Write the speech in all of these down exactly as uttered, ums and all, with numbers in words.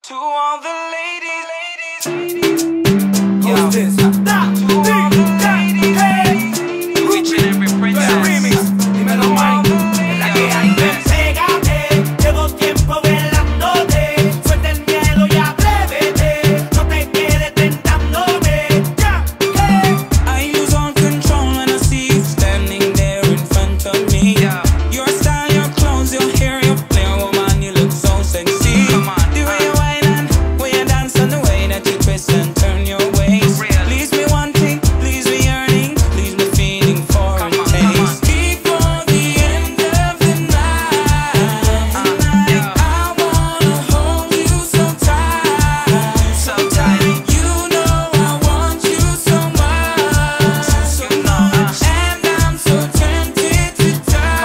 To all the ladies, ladies, ladies. Yo, this? to all the ladies, ladies. Reaching every princess. Remix, dímelo, Mike. Es la que hay. Pégate, llevo tiempo velándote. Suelta el miedo y atrévete. No te quedes tentándome. Yeah, yeah. I lose all control when I see you standing there in front of me. Yeah. Your style, your clothes, your hair, your flair, woman, you look so sexy. Come on, the way you whine and way you dance and the way that you twist and turn your waist. Please me wanting, please me yearning, please me feeling for a taste. Before the end of the night, tonight I wanna hold you so tight, so tight. You know I want you so much, so much, and I'm so tempted to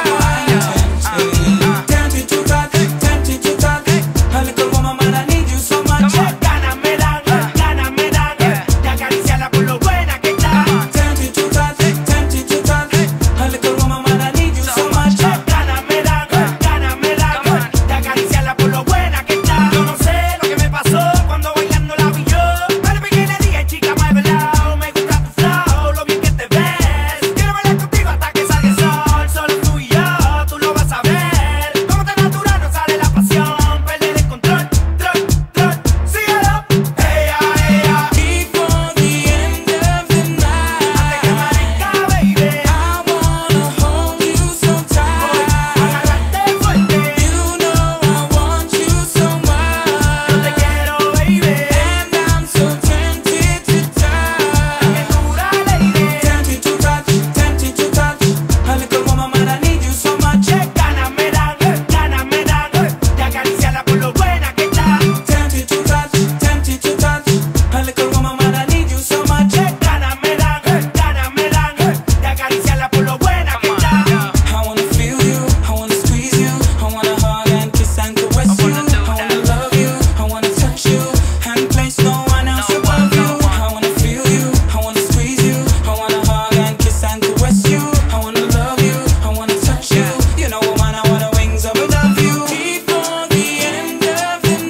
touch, tempted to touch, tempted to touch. A little woman, man, I need you so much. Ganas me dan, ganas me dan de acariciarla por lo buena que está. Tempted to touch, tempted to touch. A little woman, man, I need you so much. Ganas me dan, ganas me dan de acariciarla por lo buena que está. Yo no sé lo que me pasó cuando bailando la vi yo. No le pegué y le dije, chica, muévela. Me gusta tu flow, lo bien que te ves. Quiero bailar contigo hasta que salga el sol. Solo tú y yo, tú lo vas a ver. Como tan natural nos sale la pasión. Perder el control, trot, trot, síguelo. Ella, ella, Before the end of the night, amanezca, baby. I wanna hold you so tight. Agarrarte fuerte, You know I want you so yo te much, quiero, baby. and I'm so tempted to touch. Dura, lady. Tempted to touch, tempted to touch. A little woman, man, I need you so much. Ganas me dan, ganas me dan de acariciarla por lo buena que está. Tempted to touch, tempted to touch. A little woman, man, I need you so much. Ganas me dan, ganas me dan de acariciarla por lo buena que está. I wanna feel you, I wanna squeeze you, I wanna hug and kiss and caress you. I wanna love you, I wanna touch you, and place no one else above you. I wanna feel you, I wanna squeeze you, I wanna hug and kiss and caress you. I wanna love you, I wanna touch you. You know, woman, I wanna wings up above you. Before the end of the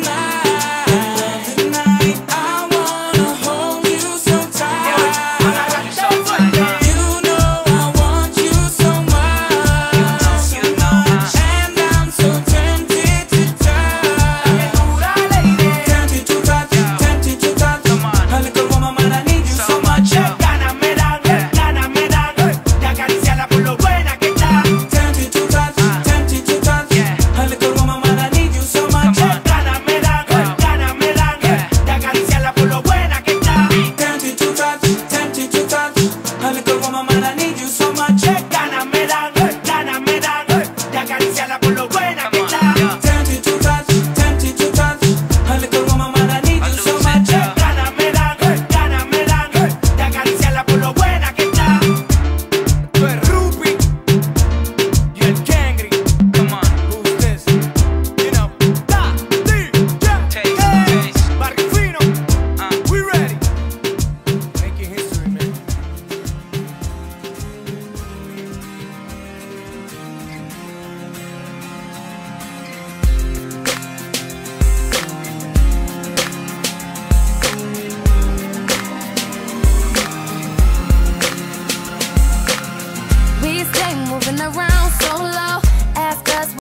night, tonight I wanna hold you so tight. Agarrarte fuerte, You know I want you so much, so much, and I'm so tempted to touch. dura, lady. Tempted to touch, tempted to touch. A little woman, man, I need you so much. Ganas me dan, ganas me dan de acariciarla por lo buena que está. Tempted to touch, tempted to touch. A little woman, man, I need you so much. Ganas me dan, ganas me dan de acariciarla por lo buena que está. Tempted to touch, tempted to touch. A little woman, man, I need you so much. Ganas me dan, ganas me dan de acariciarla por lo